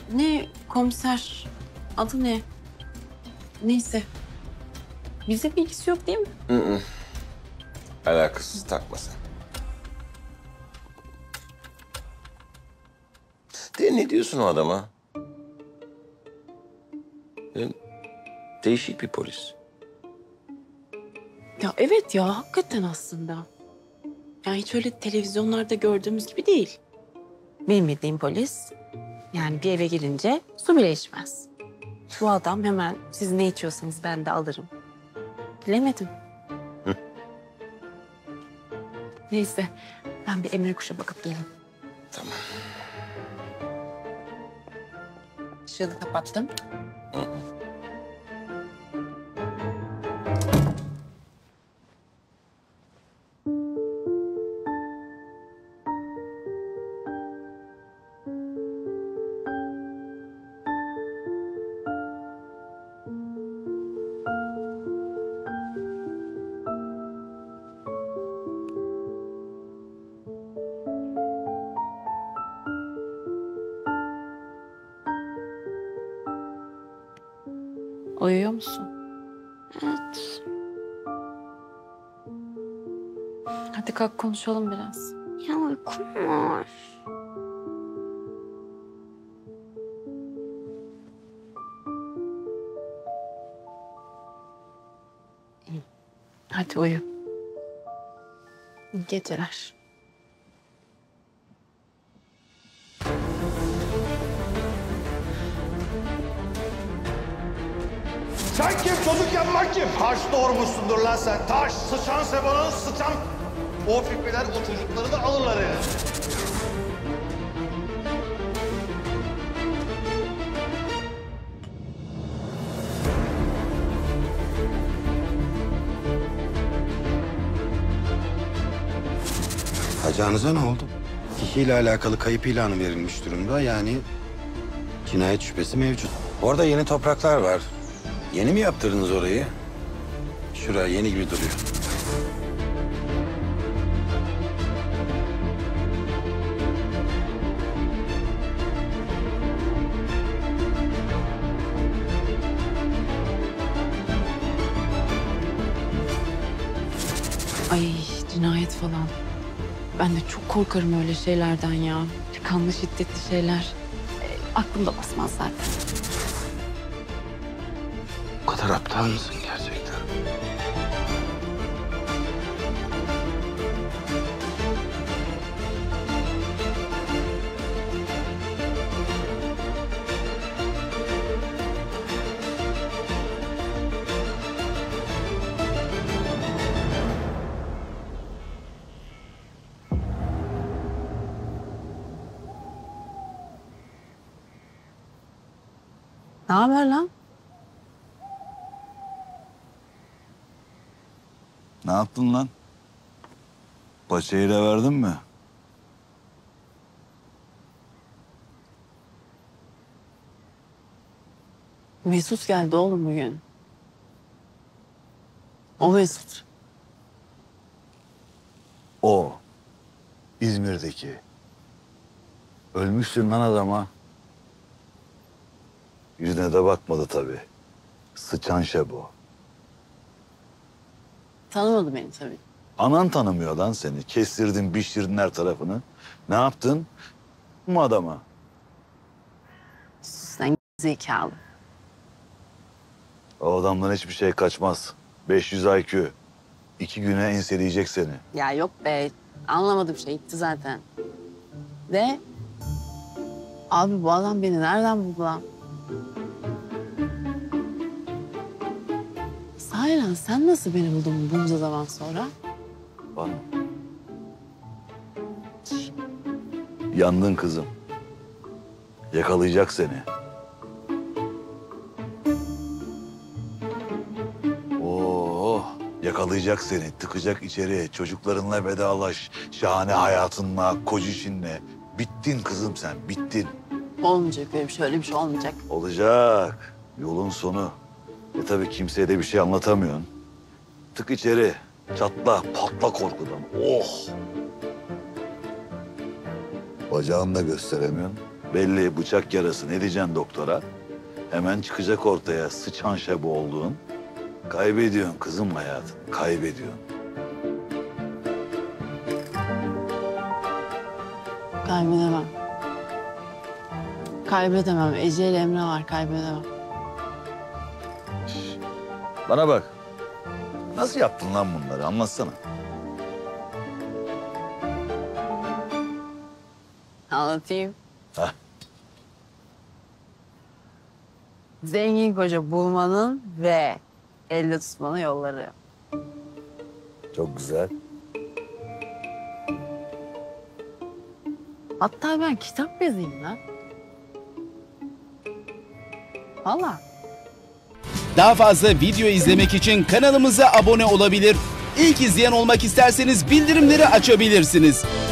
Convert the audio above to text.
Ne komiser? Adı ne? Neyse. Bize bilgisi yok değil mi? Hı. Alakasız, takma sen. De ne diyorsun o adama? Değişik bir polis. Ya evet ya, hakikaten aslında. Ya hiç öyle televizyonlarda gördüğümüz gibi değil. Benim bildiğim polis, yani bir eve girince su bile içmez. Bu adam hemen siz ne içiyorsanız ben de alırım. Bilemedim. Hı. Neyse, ben bir Emre Kuş'a bakıp geleyim. Tamam. Işığı da kapattım. Hı. Uyuyor musun? Evet. Hadi kalk konuşalım biraz. Ya uykum var. Hadi uyu. İyi geceler. Sen kim? Çocuk yapmak kim? Taş doğurmuşsundur lan sen. Taş. Sıçan Sebo'nun sıçan. O fikirler o çocukları da alırlar yani. Hacı ne oldu? Kişiyle alakalı kayıp ilanı verilmiş durumda. Yani cinayet şüphesi mevcut. Orada yeni topraklar var. Yeni mi yaptırdınız orayı? Şuraya yeni gibi duruyor. Ay cinayet falan. Ben de çok korkarım öyle şeylerden ya. Kanlı şiddetli şeyler. Aklımda basmaz zaten. Bu kadar aptal mısın gerçekten? Ne haber lan? Ne yaptın lan? Paçayı da verdin mi? Mesut geldi oğlum bugün. O Mesut. O. İzmir'deki. Ölmüşsün lan adama. Yüzüne de bakmadı tabii. Sıçan Şebo. Tanımadı beni tabii. Anan tanımıyor lan seni. Kestirdin, biçtirdin her tarafını. Ne yaptın? Bu adama. Sen zekalı. O adamdan hiçbir şey kaçmaz. 500 IQ. 2 güne enseleyecek seni. Ya yok be. Anlamadım şey gitti zaten. De. Abi bu adam beni nereden buldu lan? Sahiden sen nasıl beni buldun bunca zaman sonra? Bana. Yandın kızım. Yakalayacak seni. Oo, yakalayacak seni. Tıkacak içeri. Çocuklarınla vedalaş. Şahane hayatınla, kocişinle. Bittin kızım sen, bittin. Olmayacak öyle bir şey olmayacak. Olacak. Yolun sonu. Tabii kimseye de bir şey anlatamıyorsun. Tık içeri. Çatla, patla korkudan. Oh! Bacağını da gösteremiyorsun. Belli bıçak yarası, ne diyeceksin doktora? Hemen çıkacak ortaya sıçan şebo olduğun. Kaybediyorsun kızım hayatını, kaybediyorsun. Kaybedemem. Kaybedemem. Ece ile Emre var, kaybedemem. Bana bak. Nasıl yaptın lan bunları? Anlatsana. Anlatayım. Hah. Zengin koca bulmanın ve elde tutmanın yolları. Çok güzel. Hatta ben kitap yazayım lan. Valla. Daha fazla video izlemek için kanalımıza abone olabilir. İlk izleyen olmak isterseniz bildirimleri açabilirsiniz.